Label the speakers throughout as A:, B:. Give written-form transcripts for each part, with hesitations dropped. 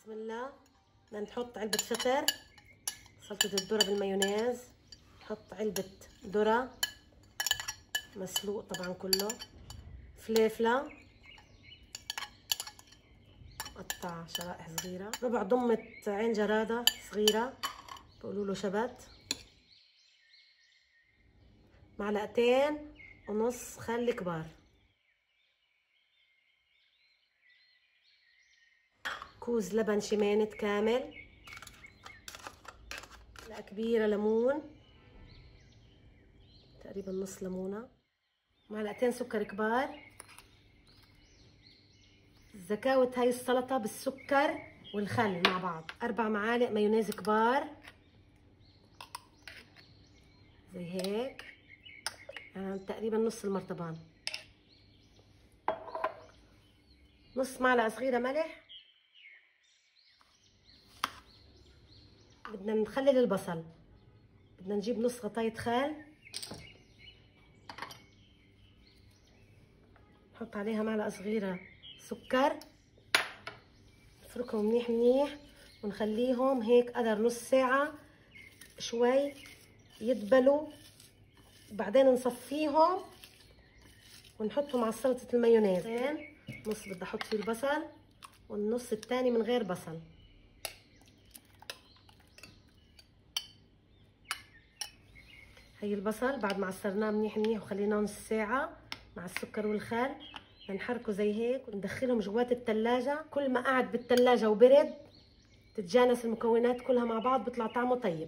A: بسم الله. بدنا نحط علبة شطر، سلطة الذرة بالمايونيز. نحط علبة ذرة مسلوق طبعا كله، فليفلة قطع شرائح صغيرة، ربع ضمة عين جرادة صغيرة بقولوا له شبت، معلقتين ونص خل كبار، كوز لبن شمانت كامل، معلقة كبيرة ليمون تقريبا نص ليمونة، معلقتين سكر كبار. زكاوة هاي السلطة بالسكر والخل مع بعض. 4 معالق مايونيز كبار زي هيك، يعني تقريبا نص المرطبان. نص معلقة صغيرة ملح. بدنا نخلل البصل، بدنا نجيب نص غطاية خل، نحط عليها معلقة صغيرة سكر، نفركهم منيح منيح ونخليهم هيك قدر نص ساعة شوي يدبلوا، وبعدين نصفيهم ونحطهم على سلطة المايونيز. نص بدي احط فيه البصل والنص الثاني من غير بصل. هي البصل بعد ما عصرناه منيح منيح وخليناه نص ساعة مع السكر والخل، بنحركه زي هيك وندخلهم جوات التلاجة. كل ما قعد بالتلاجة وبرد تتجانس المكونات كلها مع بعض بيطلع طعمه طيب.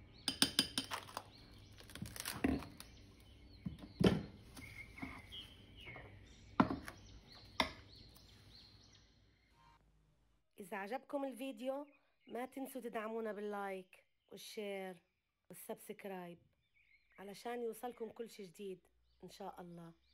A: إذا عجبكم الفيديو ما تنسوا تدعمونا باللايك والشير والسبسكرايب علشان يوصلكم كل شي جديد إن شاء الله.